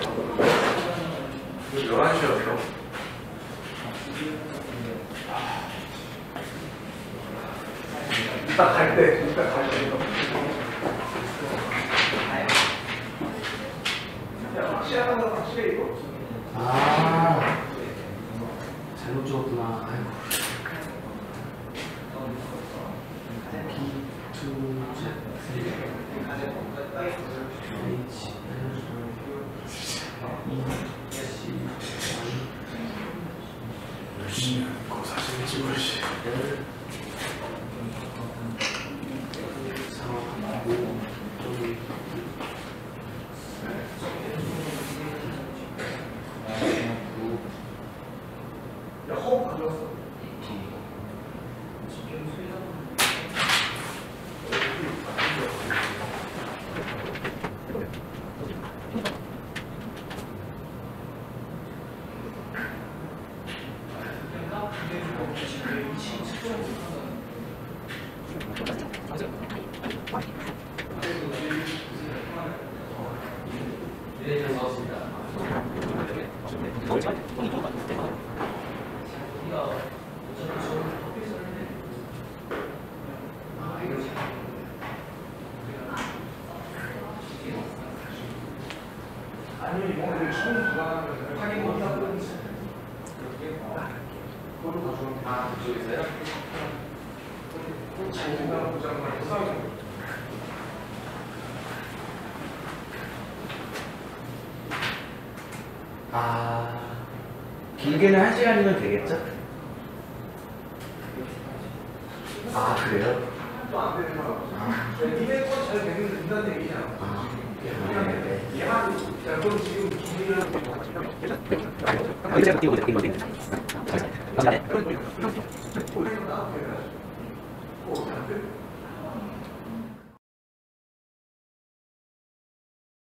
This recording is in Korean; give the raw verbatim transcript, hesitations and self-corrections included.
열한 시였어. 이따 갈 때, 이따 갈 때. 확실하다, 확실해, 이거? 아, 잘못 적었구나. 아이고. B, 투, Z, H, 열심히 하고 사진 찍을 시. 야, 허브 가져왔어. 아니면 이번에 처음 들어가는 확인 못하고 그걸로 가져오면 아, 그쪽에서요? 자기가 보장만 해서 아, 길게는 한 시간이면 되겠죠? 아, 그래요? 또 안 되는 거라고. 아. 니네 거 잘 되는 된다는 얘기잖아. 아, 네. 얘만, 자, 그럼 지금 기준이랑 아, 이제 띄우고 이제 띄우고 이제. 그런 거 나오게 해가지고. 어, 안 돼?